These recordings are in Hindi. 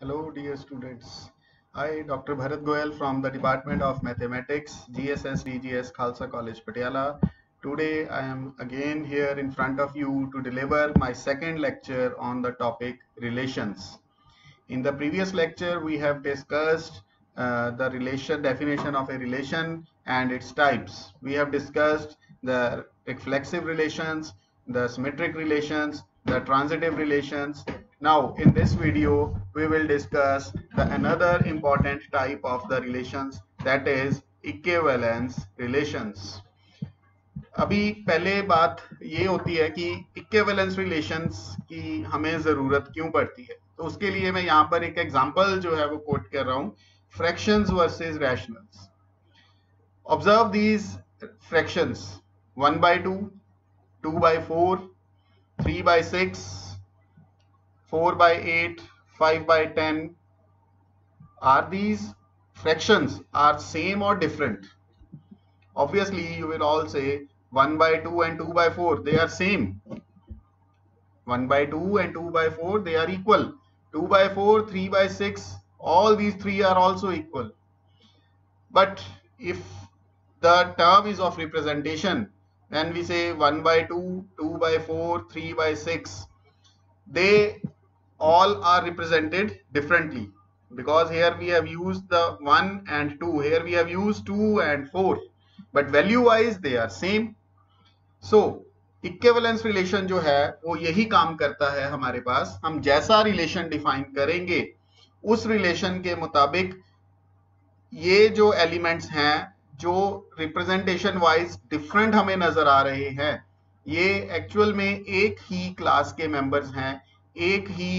Hello, dear students. I, Dr. Bharat Goyal from the Department of Mathematics, GSS DGS Khalsa College, Patiala. Today, I am again here in front of you to deliver my second lecture on the topic relations. In the previous lecture, we have discussed the definition of a relation and its types. We have discussed the reflexive relations, the symmetric relations, the transitive relations. Now, in this video, we will discuss another important type of the relations, that is equivalence relations. अभी पहले बात ये होती है कि इक्विवेलेंस रिलेशंस की हमें जरूरत क्यों पड़ती है, तो उसके लिए मैं यहाँ पर एक एग्जांपल जो है वो कोट कर रहा हूँ, fractions versus rationals. Observe these fractions 1/2, 2/4, 3/6, 4/8, 5/10. Are these fractions are same or different? Obviously, you will all say 1/2 and 2/4, they are same. 1/2 and 2/4, they are equal. 2/4, 3/6, all these three are also equal. But if the term is of representation, then we say 1/2, 2/4, 3/6, they all are represented differently, because here we have used the 1 and 2, here we have used 2 and 4, but value wise they are same. So equivalence relation जो है वो यही काम करता है हमारे पास. हम जैसा रिलेशन डिफाइन करेंगे उस रिलेशन के मुताबिक ये जो एलिमेंट्स हैं जो रिप्रेजेंटेशन वाइज डिफरेंट हमें नजर आ रहे हैं, ये एक्चुअल में एक ही क्लास के मेंबर्स हैं, एक ही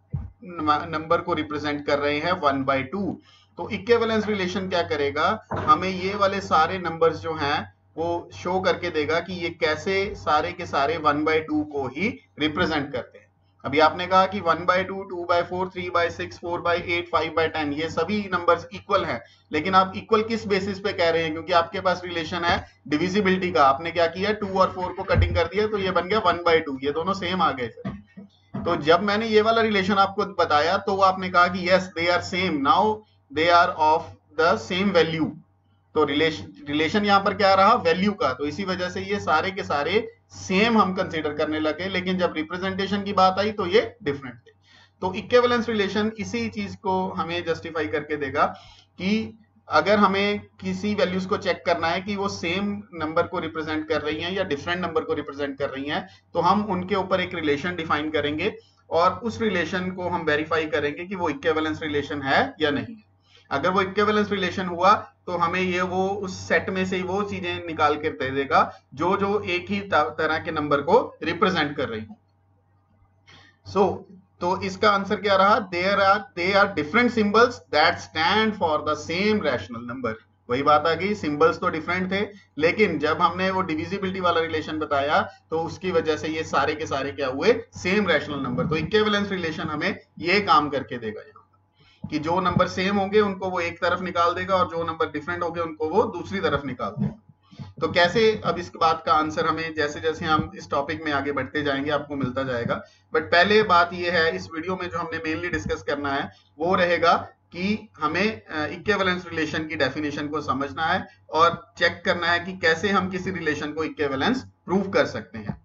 नंबर को रिप्रेजेंट कर रहे हैं 1/2. तो इक्विवेलेंस रिलेशन क्या करेगा, हमें ये वाले सारे नंबर्स जो हैं वो शो करके देगा कि ये कैसे सारे के सारे 1/2 को ही रिप्रेजेंट करते हैं. अभी आपने कहा कि 1/2, 2/4, 3/6, 4/8, 5/10 ये सभी नंबर्स इक्वल हैं, लेकिन आप इक्वल किस बेसिस पे कह रहे हैं? क्योंकि आपके पास रिलेशन है डिविजिबिलिटी का. आपने क्या किया, 2 और 4 को कटिंग कर दिया तो ये बन गया 1/2, ये दोनों सेम आ गए. तो जब मैंने ये वाला रिलेशन आपको बताया तो आपने कहा कि yes they are same, now they are of the same value. तो रिलेशन यहाँ पर क्या रहा, वैल्यू का. तो इसी वजह से ये सारे के सारे सेम हम कंसीडर करने लगे, लेकिन जब रिप्रेजेंटेशन की बात आई तो ये डिफरेंट थे. तो इक्विवेलेंस रिलेशन इसी चीज को हमें जस्टिफाई करके देगा कि अगर हमें किसी वैल्यूज को चेक करना है कि वो सेम नंबर को रिप्रेजेंट कर रही हैं या डिफरेंट नंबर को रिप्रेजेंट कर रही हैं, तो हम उनके ऊपर एक रिलेशन डिफाइन करेंगे और उस रिलेशन को हम वेरीफाई करेंगे कि वो इक्विवेलेंस रिलेशन है या नहीं. अगर वो इक्विवेलेंस रिलेशन हुआ तो हमें ये वो उस सेट में से वो चीजें निकाल कर दे देगा जो जो एक ही तरह के नंबर को रिप्रेजेंट कर रही हो. तो इसका आंसर क्या रहा, they are different symbols that stand for the same rational number. वही बात आ गई, सिंबल्स तो डिफरेंट थे, लेकिन जब हमने वो डिविजिबिलिटी वाला रिलेशन बताया तो उसकी वजह से ये सारे के सारे क्या हुए, सेम रैशनल नंबर. तो इक्विवेलेंस रिलेशन हमें ये काम करके देगा कि जो नंबर सेम होंगे उनको वो एक तरफ निकाल देगा और जो नंबर डिफरेंट होंगे उनको वो दूसरी तरफ निकाल देगा. तो कैसे, अब इस बात का आंसर हमें जैसे जैसे हम इस टॉपिक में आगे बढ़ते जाएंगे आपको मिलता जाएगा. बट पहले बात ये है, इस वीडियो में जो हमने मेनली डिस्कस करना है वो रहेगा कि हमें इक्विवेलेंस रिलेशन की डेफिनेशन को समझना है और चेक करना है कि कैसे हम किसी रिलेशन को इक्विवेलेंस प्रूव कर सकते हैं.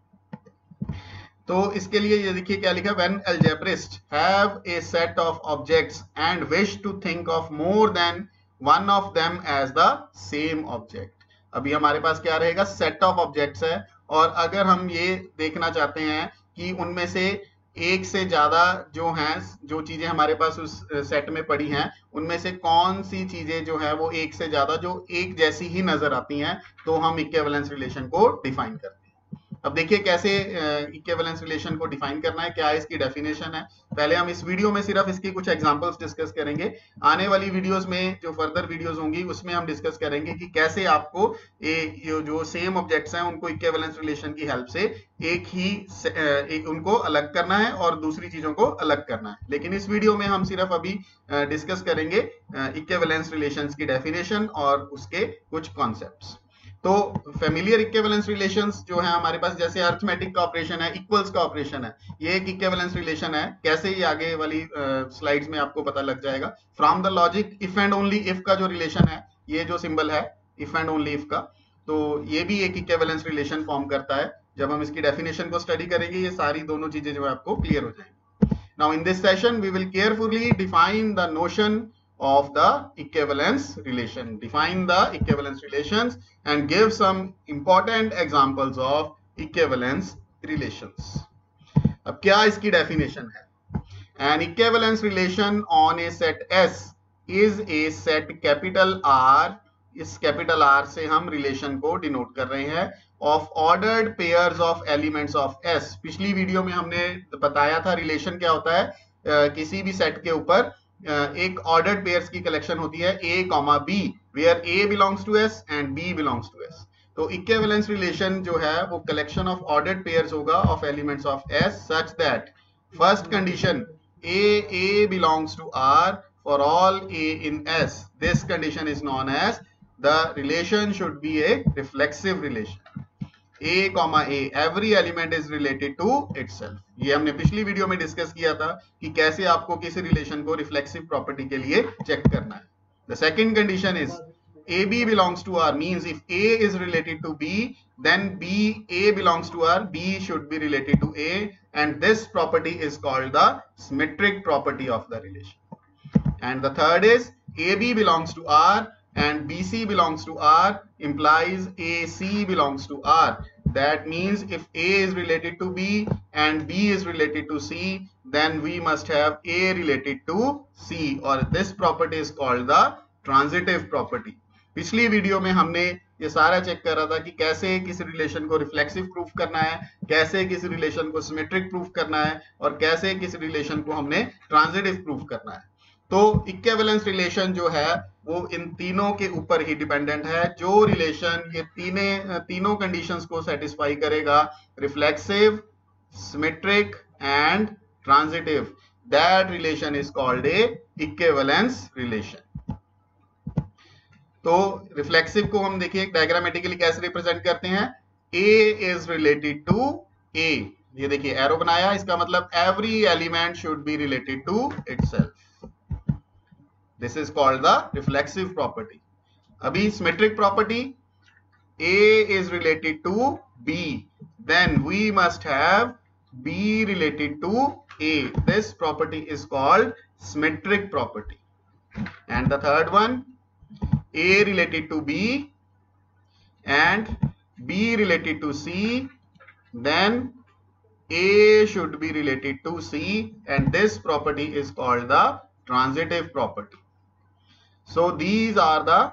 तो इसके लिए ये देखिए क्या लिखा, when algebraist have a set of objects and wish to think of more than one of them as the same object. अभी हमारे पास क्या रहेगा, सेट ऑफ ऑब्जेक्ट्स है, और अगर हम ये देखना चाहते हैं कि उनमें से एक से ज्यादा जो हैं, जो चीजें हमारे पास उस सेट में पड़ी हैं, उनमें से कौन सी चीजें जो है वो एक से ज्यादा जो एक जैसी ही नजर आती हैं, तो हम इक्विवेलेंस रिलेशन को डिफाइन करते हैं. अब देखिए कैसे इक्विवेलेंस रिलेशन को डिफाइन करना है, क्या इसकी डेफिनेशन है. पहले हम इस वीडियो में सिर्फ इसकी कुछ एग्जांपल्स डिस्कस करेंगे. आने वाली वीडियोस में जो फर्दर वीडियोस होंगी उसमें हम डिस्कस करेंगे कि कैसे आपको ये जो सेम ऑब्जेक्ट्स हैं उनको इक्विवेलेंस रिलेशन की हेल्प से उनको अलग करना है और दूसरी चीजों को अलग करना है. लेकिन इस वीडियो में हम सिर्फ अभी डिस्कस करेंगे इक्विवेलेंस रिलेशंस की डेफिनेशन और उसके कुछ कॉन्सेप्ट्स. तो फेमिलियर इक्विवेलेंस रिलेशंस जो है हमारे पास, जैसे अर्थमेटिक का ऑपरेशन है, इक्वल्स का ऑपरेशन है, ये एक इक्विवेलेंस रिलेशन है। कैसे, ये आगे वाली स्लाइड्स में आपको पता लग जाएगा। From the logic if and only if का जो रिलेशन है, ये जो सिंबल है इफ एंड ओनली इफ का, तो ये भी एक इक्विवेलेंस रिलेशन फॉर्म करता है। जब हम इसकी डेफिनेशन को स्टडी करेंगे, ये सारी दोनों चीजें जो है आपको क्लियर हो जाएंगी। Now in this session we will carefully define the notion of the equivalence relation, define the equivalence relations and give some important examples of equivalence relations. अब क्या इसकी definition है? An equivalence relation on a set S is a set capital R, इस capital R से हम relation को denote कर रहे हैं, of ordered pairs of elements of S. पिछली वीडियो में हमने बताया था relation क्या होता है, किसी भी सेट के ऊपर एक ऑर्डर्ड पेयर्स की कलेक्शन होती है A, B, where A belongs to S and B belongs to S। तो इक्विवेलेंस रिलेशन जो है वो कलेक्शन ऑफ ऑर्डर्ड पेयर्स होगा of elements of S such that first condition A belongs to R for all A in S, this condition is known as the relation should be a reflexive relation. A, every element is related to itself. ये हमने पिछली वीडियो में डिस्कस किया था कि कैसे आपको किसी रिलेशन को रिफ्लेक्सिव प्रॉपर्टी के लिए चेक करना है। The second condition is AB belongs to R, means if A is related to B, then A belongs to R, B should be related to A, and this property is called the symmetric property of the relation. And the third is AB belongs to R and BC belongs to R implies AC belongs to R. That means if A is related to B and B is related to C, then we must have A related to C, or this property is called the transitive property. पिछली वीडियो में हमने ये सारा चेक कर रहा था कि कैसे किसी रिलेशन को रिफ्लेक्सिव प्रूफ करना है, कैसे किसी रिलेशन को सिमेट्रिक प्रूफ करना है, और कैसे किसी रिलेशन को हमने ट्रांजिटिव प्रूफ करना है। तो इक्विवेलेंस रिलेशन जो है वो इन तीनों के ऊपर ही डिपेंडेंट है। जो रिलेशन ये तीनों कंडीशंस को सेटिस्फाई करेगा, reflexive, symmetric and transitive, that relation is called a equivalence relation. तो रिफ्लेक्सिव को हम देखिए डायग्रामेटिकली कैसे रिप्रेजेंट करते हैं। A is related to A, ये देखिए एरो बनाया, इसका मतलब every element should be related to itself. This is called the reflexive property. अभी symmetric property, A is related to B, then we must have B related to A. This property is called symmetric property. And the third one, A related to B and B related to C, then A should be related to C, and this property is called the transitive property. So these are the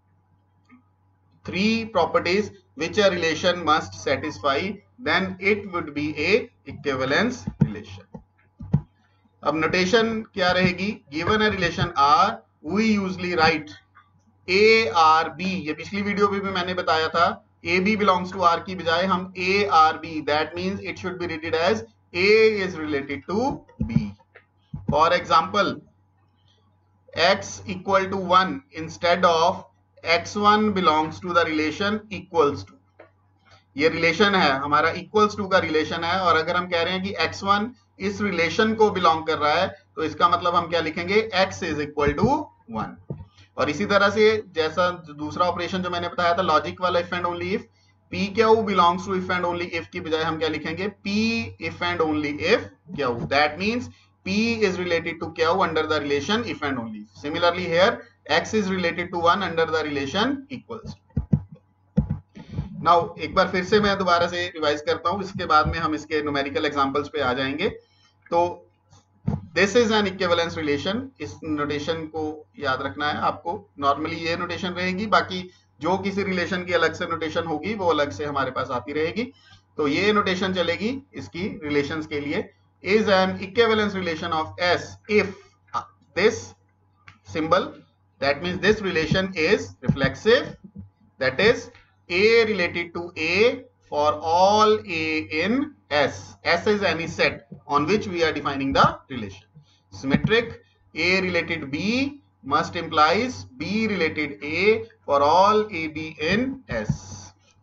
three properties which a relation must satisfy, then it would be a equivalence relation. अब notation क्या रहेगी? Given a relation R, we usually write A R B. ये पिछली वीडियो में भी मैंने बताया था, A B belongs to R की बजाय हम A R B, that means it should be read as A is related to B. For example, x equal to 1 instead of x1 belongs to the relation equals to. ये रिलेशन है हमारा equals to का रिलेशन है, और अगर हम कह रहे हैं कि x1 इस रिलेशन को बिलोंग कर रहा है, तो इसका मतलब हम क्या लिखेंगे, x is equal to 1। और इसी तरह से जैसा दूसरा ऑपरेशन जो मैंने बताया था लॉजिक वाला if and only if, p q belongs to if and only if की बजाय हम क्या लिखेंगे, p if and only if q. That means P is related to Q under the relation if and only. Similarly here, X is related to 1 under the relation equals. Now एक बार फिर से मैं दोबारा से रिवाइज करता हूँ, इसके बाद में हम इसके न्यूमेरिकल एग्जांपल्स पे आ जाएंगे। तो this is an equivalence relation, इस नोटेशन को याद रखना है आपको। नॉर्मली ये नोटेशन रहेगी, बाकी जो किसी रिलेशन की अलग से नोटेशन होगी वो अलग से हमारे पास आती रहेगी। तो ये नोटेशन चलेगी इसकी रिलेशंस के लिए, is an equivalence relation of S if this symbol, that means this relation is reflexive, that is A related to A for all A in S. S is any set on which we are defining the relation. Symmetric, A related B must implies B related A for all AB in S.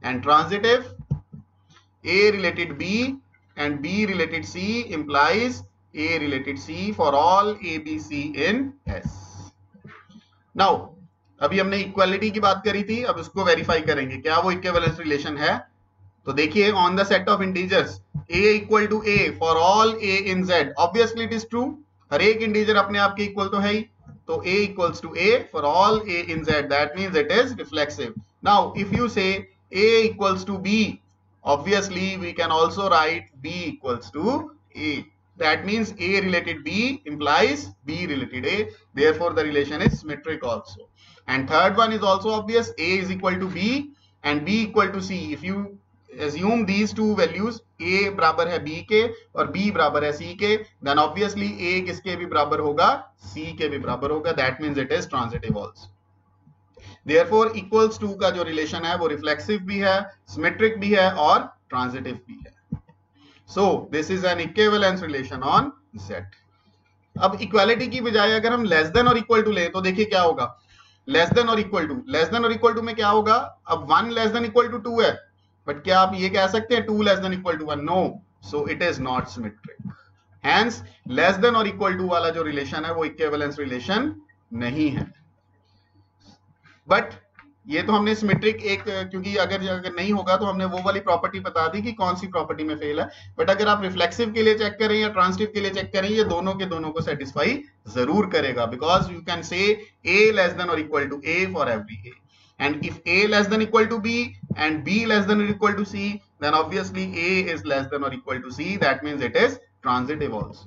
and transitive A related B and B related C implies A related C for all A, B, C in S. Now, अभी हमने इक्वालिटी की बात करी थी, अब उसको वेरीफाई करेंगे क्या वो इक्विवेलेंस रिलेशन है. तो देखिए, on the set of integers A equal to A for all A in Z, obviously it is true. हर एक इंटीजर अपने आप के इक्वल तो है ही. तो A equals to A for all A in Z, that means it is reflexive. Now if you say A equals to B, obviously we can also write B equals to A. That means A related B implies B related A. Therefore, the relation is symmetric also. And third one is also obvious. A is equal to B and B equal to C. If you assume these two values, A बराबर है B के और B बराबर है C के, then obviously A किसके भी बराबर होगा, C के भी बराबर होगा. That means it is transitive also. Therefore, equals to का जो रिलेशन है वो रिफ्लेक्सिव भी है, सिमेट्रिक भी है और ट्रांजिटिव भी है. So this is an equivalence relation on Z. अब इक्वालिटी की बजाय अगर हम लेस देन और इक्वल टू ले तो देखिए क्या होगा. लेस देन और इक्वल टू में क्या होगा. अब 1 लेस देन इक्वल टू 2 है, बट क्या आप ये कह सकते हैं 2 less than equal to 1? No. So it is not symmetric. Hence less than और इक्वल टू वाला जो रिलेशन है वो इक्विवेलेंस रिलेशन नहीं है. बट ये तो हमने सिमेट्रिक एक, क्योंकि अगर नहीं होगा तो हमने वो वाली प्रॉपर्टी बता दी कि कौन सी प्रॉपर्टी में फेल है. बट अगर आप रिफ्लेक्सिव के लिए चेक करें या ट्रांजिटिव के लिए चेक करें, ये दोनों के दोनों को सेटिस्फाई जरूर करेगा. Because you can say A less than और equal to A for every A, and if A less than equal to B and B less than or equal to C, then obviously A is less than or equal to C. That means it is transitive also.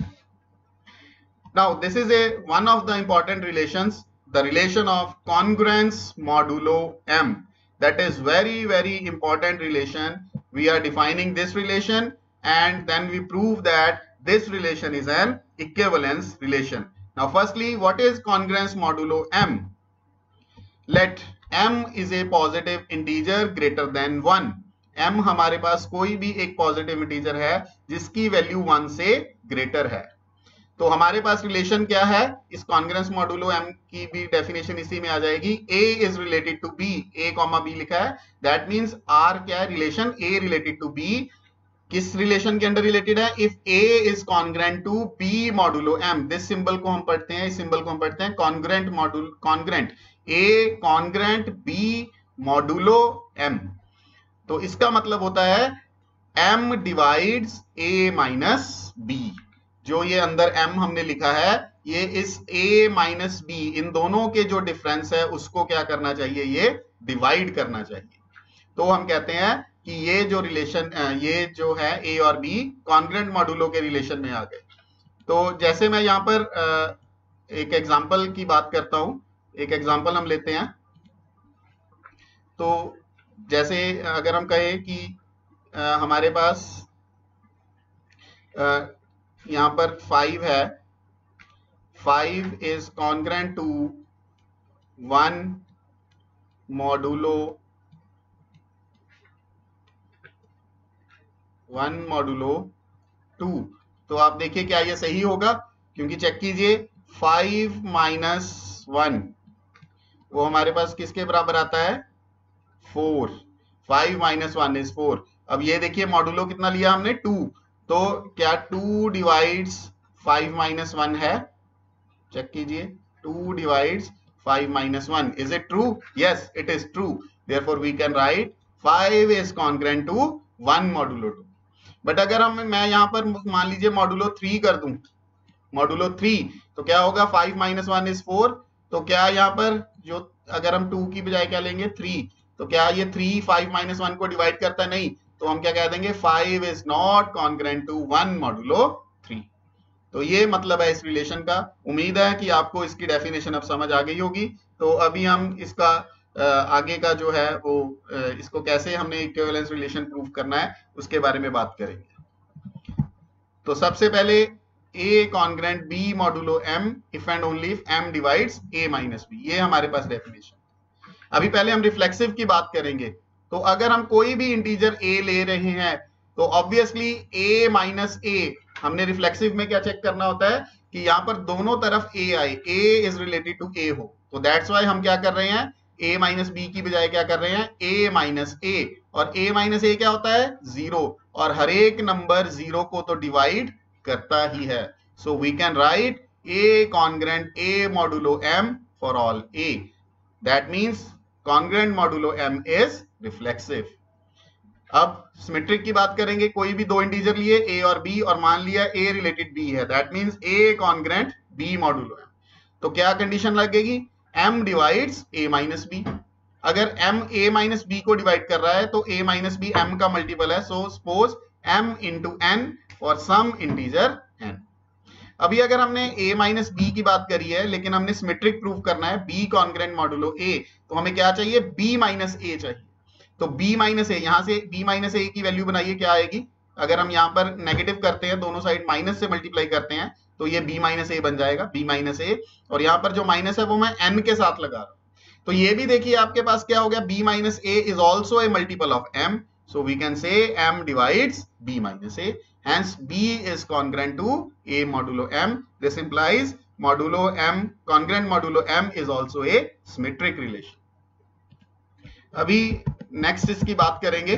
Now this is one of the important relations, the relation of congruence modulo M. That is very important relation. We are defining this relation and then we prove that this relation is an equivalence relation. Now firstly, what is congruence modulo M? Let M is a positive integer greater than 1. M हमारे पास कोई भी एक पॉजिटिव इंटीजर है जिसकी वैल्यू 1 से ग्रेटर है. तो हमारे पास रिलेशन क्या है, इस कॉन्ग्रेंस मॉडुलो M की भी डेफिनेशन इसी में आ जाएगी. A is related to B, A comma B लिखा है. दैट मींस R क्या है, relation A related to B. किस रिलेशन के अंदर रिलेटेड है? If A is congruent to B modulo M. This symbol को हम पढ़ते हैं, इस सिंबल को हम पढ़ते हैं congruent modulo, congruent A congruent B modulo M. तो इसका मतलब होता है M divides A minus B. जो ये अंदर M हमने लिखा है, ये इस A माइनस B, इन दोनों के जो डिफरेंस है उसको क्या करना चाहिए, ये डिवाइड करना चाहिए. तो हम कहते हैं कि ये जो रिलेशन, ये जो है A और B कॉन्ग्रेंट मॉडुलो के रिलेशन में आ गए. तो जैसे मैं यहाँ पर एक एग्जांपल की बात करता हूं. एक एग्जांपल हम लेते हैं. तो जैसे अगर हम कहें कि हमारे पास यहाँ पर 5 है, 5 इज कॉन्ग्रेंट टू 1 मॉडुलो 2. तो आप देखिए क्या ये सही होगा, क्योंकि चेक कीजिए 5 माइनस 1 वो हमारे पास किसके बराबर आता है, 4. 5 माइनस 1 इज 4. अब ये देखिए मॉडुलो कितना लिया हमने, 2. तो क्या 2 डिवाइड्स 5 माइनस 1 है? चेक कीजिए, 2 divides 5 minus 1. Is it true? Yes, it is true. Therefore we can write 5 is congruent to 1 modulo 2. But अगर मैं यहाँ पर मान लीजिए मॉडुलो 3 कर दूं, मॉडुलो 3, तो क्या होगा, 5 माइनस 1 इज 4. तो क्या यहाँ पर जो अगर हम 2 की बजाय क्या लेंगे, 3, तो क्या ये 3 5 माइनस 1 को डिवाइड करता नहीं? तो हम क्या कह देंगे, 5 is not congruent to 1 modulo 3. तो ये मतलब है इस रिलेशन का. उम्मीद है कि आपको इसकी डेफिनेशन अब समझ आ गई होगी. तो अभी हम इसका आगे का जो है वो इसको कैसे हमने इक्विवेलेंस रिलेशन प्रूव करना है उसके बारे में बात करेंगे. तो सबसे पहले A congruent B modulo M if and only if M divides A minus B, ये हमारे पास डेफिनेशन. अभी पहले हम रिफ्लेक्सिव की बात करेंगे. तो अगर हम कोई भी इंटीजर A ले रहे हैं तो ऑब्वियसली A माइनस A, हमने रिफ्लेक्सिव में क्या चेक करना होता है कि यहाँ पर दोनों तरफ A आए, A is related to A हो. तो दैट्स वाई हम क्या कर रहे हैं, a माइनस बी की बजाय क्या कर रहे हैं a माइनस a, और a माइनस a क्या होता है 0, और हर एक नंबर 0 को तो डिवाइड करता ही है. So we can write a congruent a modulo m for all a. That means congruent modulo m is reflexive. अब सिमेट्रिक की बात करेंगे. कोई भी दो इंटीजर लिए a और b, और मान लिया a रिलेटेड b है. That means a congruent b modulo m. तो क्या कंडीशन लगेगी, m divides a minus b. अगर m a माइनस b को डिवाइड कर रहा है तो a माइनस b m का मल्टीपल है. So suppose m into n for some integer n. अभी अगर हमने a माइनस बी की बात करी है, लेकिन हमने सिमेट्रिक प्रूव करना है b कॉन्ग्रेंट मॉडुलो a, तो हमें क्या चाहिए b माइनस a चाहिए. तो b माइनस ए, यहां से b माइनस ए की वैल्यू बनाइए, क्या आएगी. अगर हम यहां पर नेगेटिव करते हैं, दोनों साइड माइनस से मल्टीप्लाई करते हैं, तो ये b माइनस ए बन जाएगा, b माइनस ए. और यहां पर जो माइनस है वो मैं n के साथ लगा रहा हूं. तो ये भी देखिए आपके पास क्या हो गया, b minus a is also a multiple of m. So we can say m divides b minus a. Hence b is congruent to a modulo m. This implies modulo m, congruent modulo m is also a symmetric relation. अभी नेक्स्ट इसकी बात करेंगे.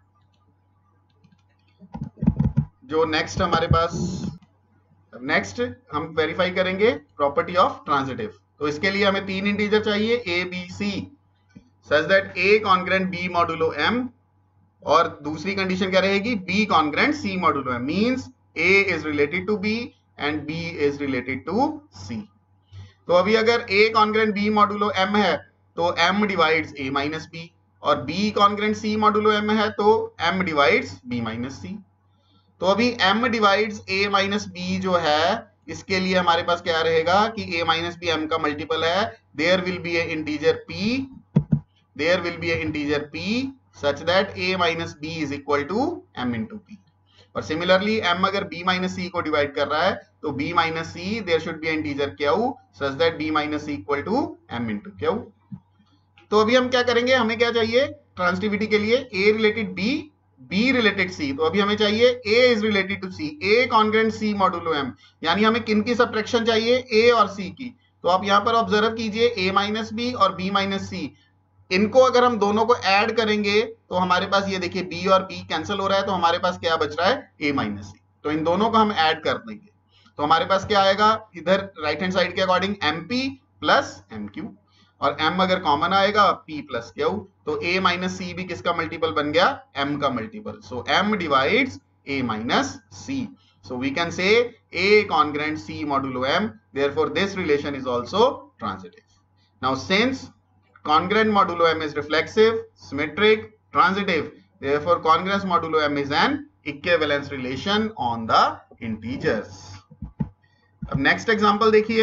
जो नेक्स्ट हमारे पास, नेक्स्ट हम वेरीफाई करेंगे प्रॉपर्टी ऑफ ट्रांजिटिव. तो इसके लिए हमें तीन इंटीजर चाहिए a b c such that a congruent b modulo m, और दूसरी कंडीशन क्या रहेगी, b congruent c modulo m. Means a is related to b and b is related to c. तो अभी अगर a congruent b modulo m है तो m divides a minus b, और b congruent c modulo m है तो m divides b minus c. तो अभी m divides a minus b जो है, इसके लिए हमारे पास क्या रहेगा कि a माइनस b m का मल्टीपल है. There will be a integer p, there will be a integer p such that a minus b is equal to m into p. और similarly m अगर b minus c को डिवाइड कर रहा है तो b minus c there should be an integer q such that b minus c equal to m into q. तो अभी हम क्या करेंगे, हमें क्या चाहिए ट्रांजिटिविटी के लिए, a related b, b related c. तो अभी हमें चाहिए a is related to c, a congruent c modulo m. यानी हमें किन की सब्ट्रैक्शन चाहिए, a और c की. तो आप यहाँ पर ऑब्जर्व कीजिए a माइनस b और b माइनस c, इनको अगर हम दोनों को ऐड करेंगे तो हमारे पास ये देखिए b और b कैंसिल हो रहा है, तो हमारे पास क्या बच रहा है a माइनस c. तो इन दोनों को हम ऐड कर देंगे तो हमारे पास क्या आएगा, इधर राइट हैंड साइड के अकॉर्डिंग mp प्लस mq, और m अगर कॉमन आएगा p प्लस q, तो a माइनस c भी किसका मल्टीपल बन गया, m का multiple. So m divides a minus c. So we can say a congruent c modulo m. Therefore this relation is also transitive. Now since congruent modulo m is reflexive, symmetric, transitive, therefore congruence modulo m is an equivalence relation on the integers. अब next example देखिए.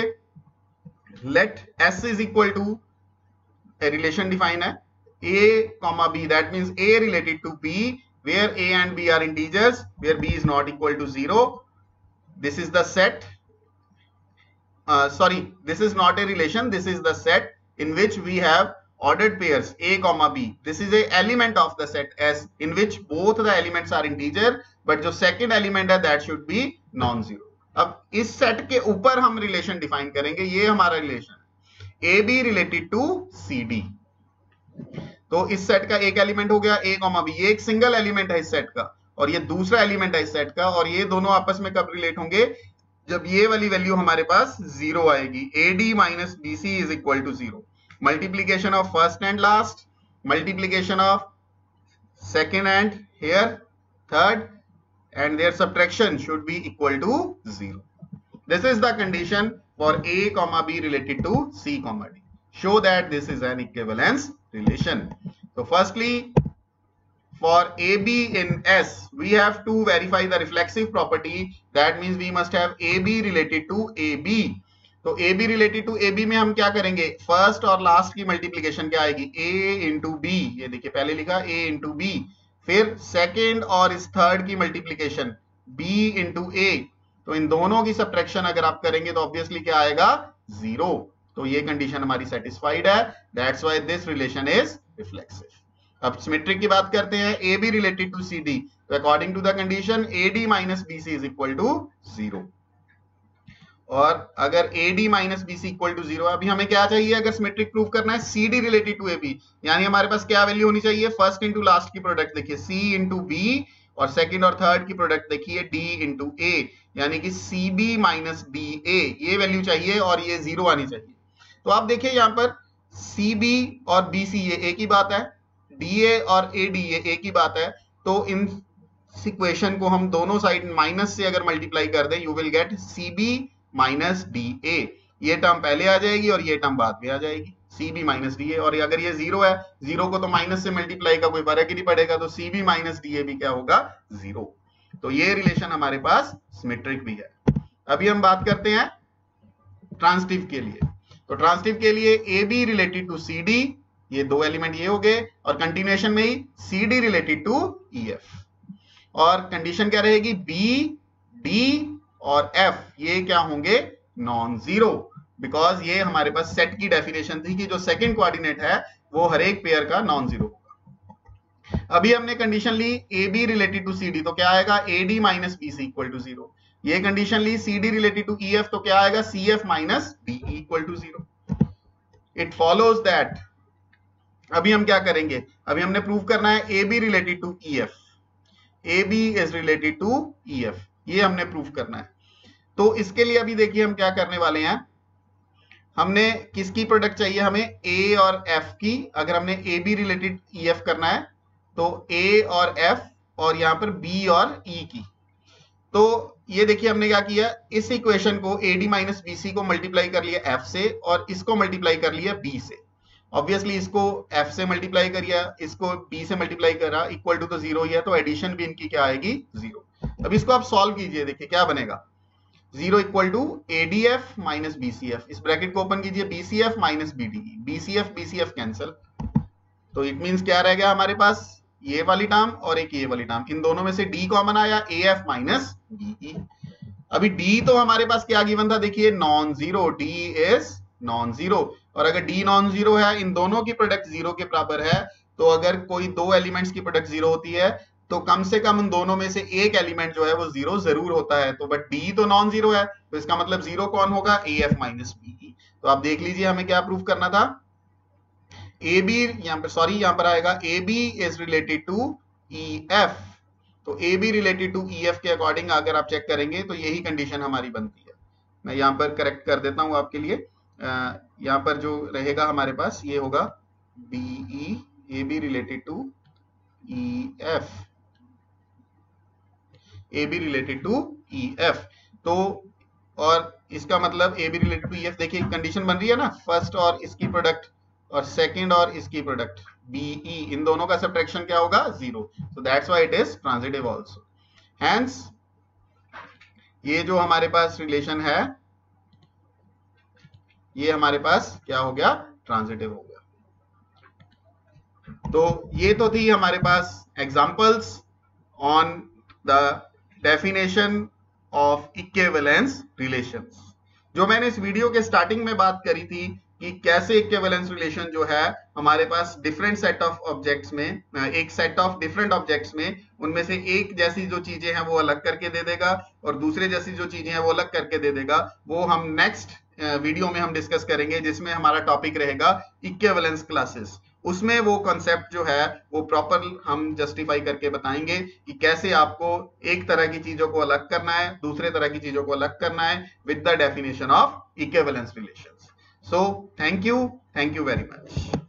Let s is equal to a relation define है a comma b, that means a related to b where a and b are integers, where b is not equal to 0. This is the set, this is not a relation, this is the set in which we have ordered pairs a comma b. This is a element of the set S in which both the elements are integer, but जो second element है that should be non-zero. अब इस सेट के ऊपर हम रिलेशन डिफाइन करेंगे. ये हमारा रिलेशन है a b related to c d. तो इस सेट का एक एलिमेंट हो गया a comma b, ये एक सिंगल एलिमेंट है इस सेट का, और ये दूसरा एलिमेंट है इस सेट का, और ये दोनों आपस में कब रिलेट होंगे, जब ये वाली वैल्यू हमारे पास 0 आएगी. ad minus bc is equal to 0. Multiplication of first and last, multiplication of second and here third, and their subtraction should be equal to 0. This is the condition for a comma b related to c comma d. Show that this is an equivalence relation. So firstly, for ab in S, we have to verify the reflexive property. That means we must have ab related to ab. तो a b related to a b में हम क्या करेंगे, फर्स्ट और लास्ट की मल्टीप्लीकेशन क्या आएगी, a इंटू बी. ये देखिए पहले लिखा a इंटू बी. फिर सेकेंड और इस थर्ड की मल्टीप्लीकेशन b इंटू a. तो इन दोनों की सब्ट्रैक्शन अगर आप करेंगे तो ऑब्वियसली क्या आएगा, 0. तो ये कंडीशन हमारी सेटिस्फाइड है. That's why this relation is reflexive. अब सिमेट्रिक की बात करते हैं, a b related to c d. तो according to the condition a d minus b c is equal to 0. और अगर AD minus BC equal to 0, अभी हमें क्या चाहिए अगर सिमेट्रिक प्रूफ करना है, CD रिलेटेड टू AB, यानी हमारे पास क्या वैल्यू होनी चाहिए, फर्स्ट इंटू लास्ट की प्रोडक्ट देखिए C इंटू B, और सेकंड और थर्ड की प्रोडक्ट देखिए D इंटू A, यानी कि CB माइनस DA, ये वैल्यू चाहिए और ये 0 आनी चाहिए। तो आप देखिए यहाँ पर CB और BC ये एक ही बात है, DA और AD ये एक ही बात है, तो इन इक्वेशन को हम दोनों साइड माइनस से अगर मल्टीप्लाई कर दें, you will get CB minus DA, ये टर्म पहले आ जाएगी और ये टर्म बाद में आ जाएगी, CB माइनस DA, और अगर ये 0 है, 0 को तो माइनस से मल्टीप्लाई का कोई फर्क ही नहीं पड़ेगा, तो CB माइनस DA भी क्या होगा, 0। तो ये रिलेशन हमारे पास सिमेट्रिक भी है। अभी हम बात करते हैं ट्रांसिटिव के लिए। तो ट्रांसिटिव के लिए AB रिलेटेड टू CD, ये दो एलिमेंट ये हो गए, और कंटिन्यूएशन में ही CD रिलेटेड टू EF, और कंडीशन क्या रहेगी, B, D और F ये क्या होंगे, नॉन जीरो, बिकॉज ये हमारे पास सेट की डेफिनेशन थी कि जो सेकंड कोऑर्डिनेट है वो हर एक पेयर का नॉन जीरो होगा। अभी हमने कंडीशन ली AB रिलेटेड टू CD, तो क्या आएगा, AD minus BC equal to 0। ये कंडीशन ली CD रिलेटेड टू EF, तो क्या आएगा, CF minus DE equal to 0। It follows that, अभी हम क्या करेंगे, अभी हमने प्रूव करना है AB related to EF, AB is related to EF, ये हमने प्रूव करना है। तो इसके लिए अभी देखिए हम क्या करने वाले हैं, हमने किसकी प्रोडक्ट चाहिए, हमें A और F की। अगर हमने AB रिलेटेड EF करना है तो A और F, और यहां पर B और E की। तो ये देखिए हमने क्या किया, इस इक्वेशन को AD माइनस BC को मल्टीप्लाई कर लिया F से, और इसको मल्टीप्लाई कर लिया B से। ऑब्वियसली इसको F से मल्टीप्लाई करिए, इसको B से मल्टीप्लाई करा, इक्वल टू तो 0 ही है, तो एडिशन भी इनकी क्या आएगी, 0। अब इसको आप सॉल्व कीजिए, देखिए क्या बनेगा, 0 equal to ADF minus BCF, इस ब्रैकेट को ओपन कीजिए, BCF minus BDE, BCF cancel, तो इट मींस क्या रह गया हमारे पास, ये वाली टर्म और एक ये वाली टर्म, इन दोनों में से D कॉमन आया, AF माइनस DE। अभी D तो हमारे पास क्या गिवन था, देखिए non zero, D is non zero, और अगर D नॉन जीरो है, इन दोनों की प्रोडक्ट 0 के बराबर है, तो अगर कोई दो एलिमेंट्स की प्रोडक्ट 0 होती है तो कम से कम उन दोनों में से एक एलिमेंट जो है वो 0 जरूर होता है। तो बट D तो नॉन जीरो है, तो इसका मतलब 0 कौन होगा, AF माइनस BE। तो आप देख लीजिए हमें क्या प्रूव करना था, AB यहाँ पर, सॉरी यहाँ पर आएगा AB is related to EF, तो AB रिलेटेड टू EF के अकॉर्डिंग अगर आप चेक करेंगे तो यही कंडीशन हमारी बनती है। मैं यहाँ पर करेक्ट कर देता हूँ आपके लिए, यहाँ पर जो रहेगा हमारे पास ये होगा BE, AB related to EF, AB related to EF। तो और इसका मतलब AB रिलेटेड टू EF, देखिए कंडीशन बन रही है ना, फर्स्ट और इसकी प्रोडक्ट और सेकंड और इसकी प्रोडक्ट BE, इन दोनों का सब्ट्रैक्शन क्या होगा, 0। so that's why it is transitive also, hence ये जो हमारे पास रिलेशन है ये हमारे पास क्या हो गया, ट्रांजिटिव हो गया। तो ये तो थी हमारे पास examples on the definition of equivalence relations. जो मैंने इस वीडियो के स्टार्टिंग में बात करी थी कि कैसे इक्विवेलेंस रिलेशन जो है हमारे पास डिफरेंट सेट ऑफ ऑब्जेक्ट्स में, एक सेट ऑफ डिफरेंट ऑब्जेक्ट्स में, उनमें से एक जैसी जो चीजें हैं वो अलग करके दे देगा और दूसरे जैसी जो चीजें हैं वो अलग करके दे देगा। वो हम नेक्स्ट वीडियो में हम डिस्कस करेंगे, जिसमें हमारा टॉपिक रहेगा इक्विवेलेंस क्लासेस। उसमें वो कॉन्सेप्ट जो है वो प्रॉपर हम जस्टिफाई करके बताएंगे कि कैसे आपको एक तरह की चीजों को अलग करना है, दूसरे तरह की चीजों को अलग करना है with the definition of equivalence relations. So thank you very much.